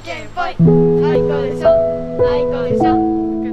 けんぽい最高でしょ最高でしょ。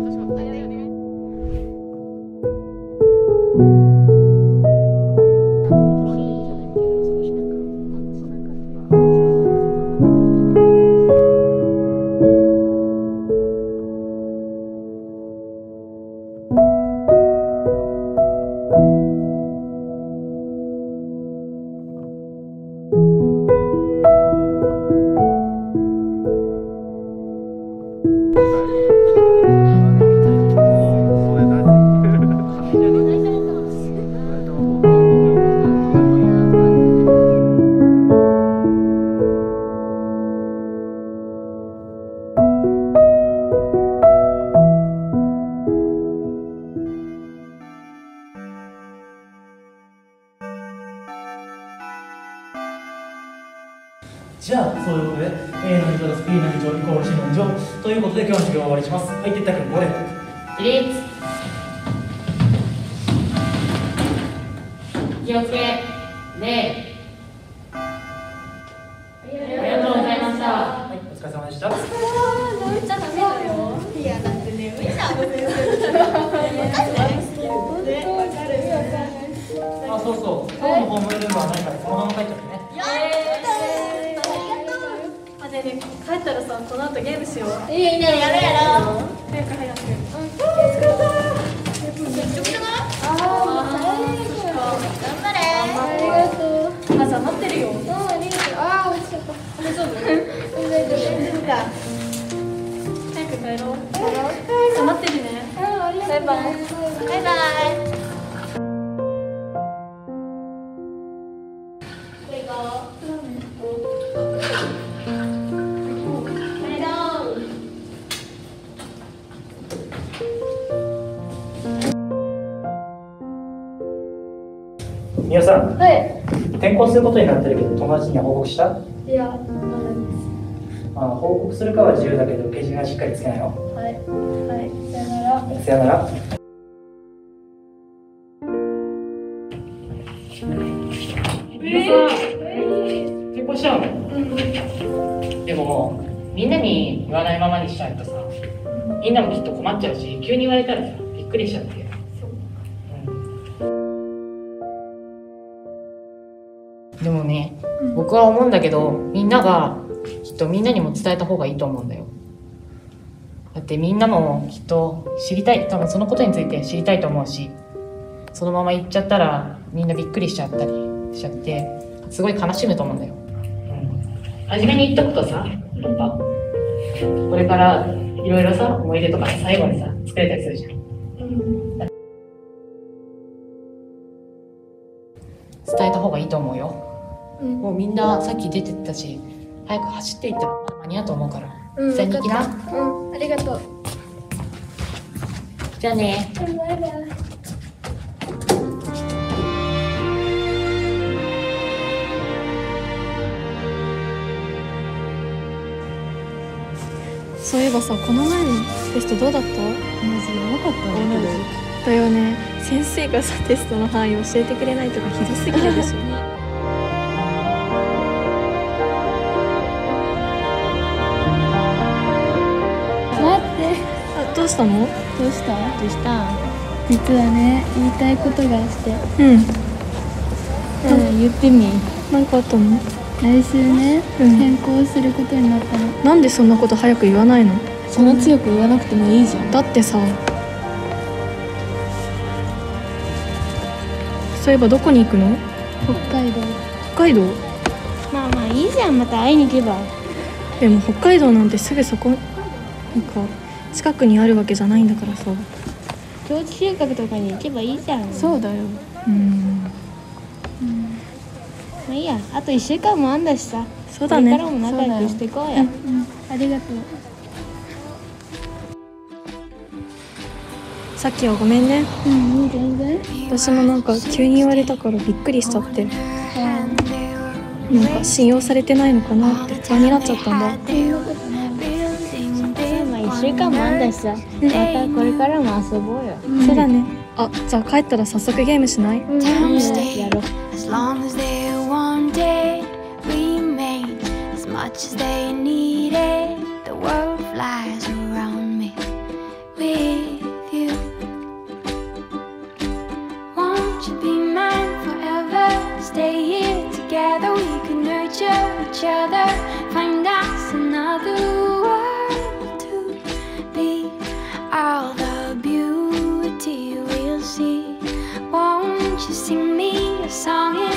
じゃあ、そういうことで A の2乗です B の2乗イコール C の2乗ということで今日の授業を終わりします。はい、てったくん5で起立。気をつけ。礼。ありがとうございました。 はい、お疲れ様でした。 めっちゃダメだよ。いや、だってね、無理じゃん、先生。わかる。 あ、そうそう、今日のホームルームはないからそのまま帰っちゃってね。 ねえねえ、帰ったらさ、この後ゲームしよう。 いいね、やろうやろう。 早く早く。めっちゃくちゃない？ 頑張れ。 ありがとう。朝待ってるよ。ありがとう。あ、落ちちゃった。大丈夫？大丈夫か。早く帰ろう。待ってるね。バイバイ。バイバイ。 みおさん、 はい。 転校することになってるけど友達には報告した？ いや、まだです。 報告するかは自由だけどけじめはしっかりつけないよ。 はい。はい。さよなら。 さよなら。転校しちゃうの？ でも、みんなに言わないままにしちゃうとさ、みんなもきっと困っちゃうし、急に言われたらさ、びっくりしちゃって。でもね、僕は思うんだけど、みんながきっとみんなにも伝えた方がいいと思うんだよ。だってみんなもきっと知りたい、多分そのことについて知りたいと思うし、そのまま言っちゃったらみんなびっくりしちゃったりしちゃってすごい悲しむと思うんだよ。初めに言っとくとさ、なんかこれからいろいろさ、思い出とか最後にさ作れたりするじゃん。伝えた方がいいと思うよ。もうみんなさっき出てったし、早く走っていったらまだ間に合うと思うから、伝えに行きな。 ありがとう。 じゃあね。 バイバイ。 そういえばさ、この前のテストどうだった？ マジやばかったんだけど。 だよね。先生がさ、テストの範囲教えてくれないとかひどすぎるでしょ。 待って、 あ、どうしたの？ どうした？ どうした？ 実はね、言いたいことがあって。言ってみ。 なんかあったの？ 来週ね、転校することになったの。 なんでそんなこと早く言わないの？ そんな強く言わなくてもいいじゃん。 だってさ、そういえばどこに行くの？ 北海道。 北海道？ まあまあいいじゃん、また会いに行けば。 でも北海道なんてすぐそこ、なんか近くにあるわけじゃないんだからさ。 長期収穫とかに行けばいいじゃん。 そうだよ。 まあいいや、あと1週間もあんだしさ。 そうだね。 これからも仲良くしていこうや。ありがとう。 さっきはごめんね。 全然。 私もなんか急に言われたからびっくりしたって。なんか信用されてないのかなって不安になっちゃったんだ。 まあ1週間もあんだしさ。またこれからも遊ぼうよ。 そうだね。あ、じゃあ帰ったら早速ゲームしない？ やろう。 As long as they one day remain as much as they need it. Won't you be mine forever? Stay here together, we can nurture each other. Find us another world to be. All the beauty we'll see. Won't you sing me a song?